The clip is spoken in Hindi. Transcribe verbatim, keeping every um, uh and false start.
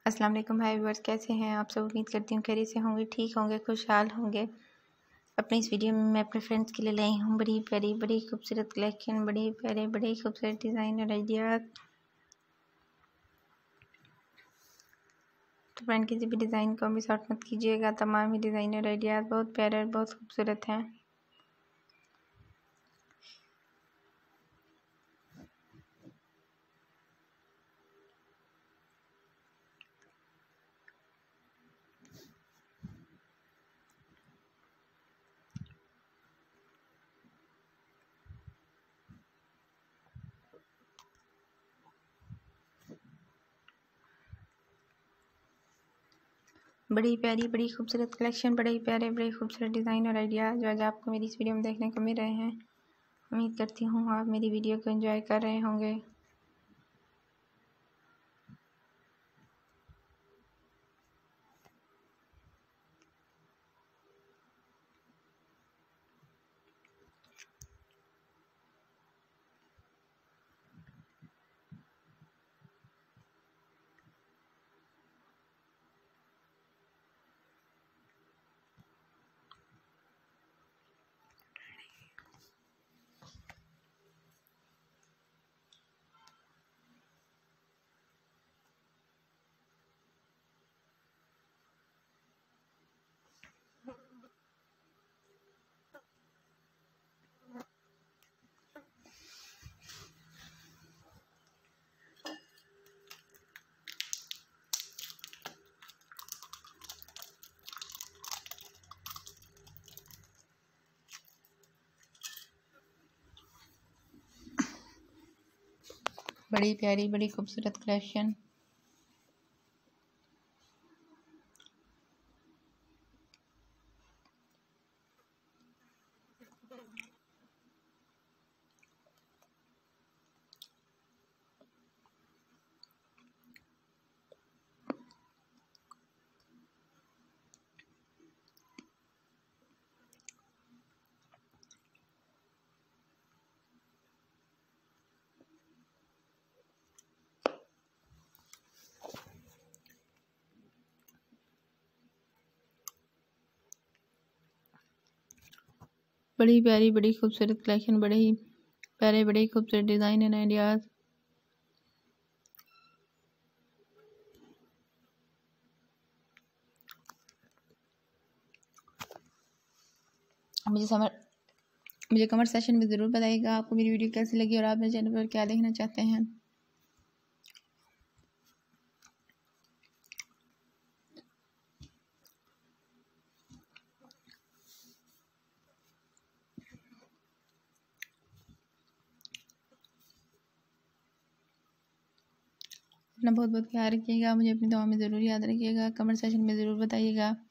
अस्सलाम वालेकुम भाई व्यूअर्स, कैसे हैं आप सब। उम्मीद करती हूँ खैरियत से होंगे, ठीक होंगे, खुशहाल होंगे। अपनी इस वीडियो में मैं अपने फ्रेंड्स के लिए लाई हूँ बड़ी प्यारी बड़ी खूबसूरत कलेक्शन, बड़ी प्यारे बड़ी खूबसूरत डिज़ाइन और आइडियाज़। तो फ्रेंड किसी भी डिज़ाइन को मिस आउट मत कीजिएगा। तमाम ही डिज़ाइन और आइडियाज़ बहुत प्यारे और बहुत खूबसूरत हैं। बड़ी प्यारी बड़ी खूबसूरत कलेक्शन, बड़े ही प्यारे बड़े खूबसूरत डिज़ाइन और आइडियाज़ जो आज आपको मेरी इस वीडियो में देखने को मिल रहे हैं। उम्मीद करती हूँ आप मेरी वीडियो को एंजॉय कर रहे होंगे। बड़ी प्यारी बड़ी खूबसूरत कलेक्शन। बड़ी प्यारी बड़ी खूबसूरत कलेक्शन, बड़े ही प्यारे बड़े खूबसूरत डिज़ाइन एंड आइडियाज़। मुझे समझ मुझे कमेंट सेशन में ज़रूर बताइएगा आपको मेरी वीडियो कैसी लगी और आप मेरे चैनल पर क्या देखना चाहते हैं। अपना बहुत बहुत ख्याल रखिएगा, मुझे अपनी दुआ में ज़रूर याद रखिएगा, कमेंट सेशन में ज़रूर बताइएगा।